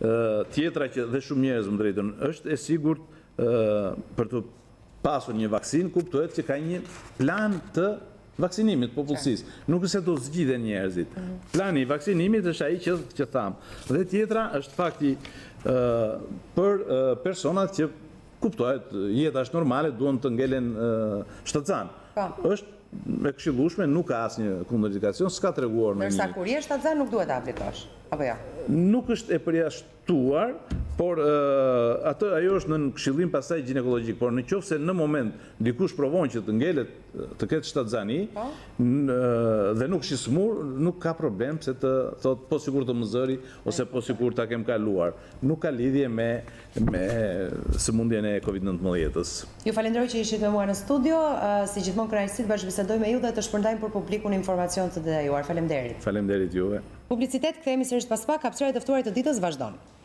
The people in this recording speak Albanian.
Tjetra që dhe shumë njerëz më drejtën, është e sigurt për të pasur një vaksinë, kuptohet që ka një plan të vaksinimit popullsisë. Nuk është se do zgjidhen njerëzit. Plani i vaksinimit është ai që tham. Dhe tjetra është fakti për personat që kuptohet jeta është normale, duan të ngelen shtatzan. Është me këshillueshme, nuk ka asnjë kundërdikacion, s'ka treguar në një. Ndërsa kur je shtatzan nuk duhet ta aplikosh, apo jo? Nuk është e përjashtuar, por ajo është në këshillim pastaj ginekologjik, por në qoftë se në moment dikush provon që të ngelet, të ketë shtatzani dhe nuk është i smur, nuk ka problem se të thotë po sikur të më zëri ose po sikur ta kem kaluar. Nuk ka lidhje me sëmundjen e COVID-19-s. Ju falenderoj që ishit me mua në studio, si gjithmonë kënaqësi të bashkëbisedoj me ju dhe të shpërndajmë për publikun informacion të detyruar. Faleminderit. Faleminderit juve. Publicitet, kthehemi sërish pas pak, hapësira e të ftuarit të ditës vazhdon.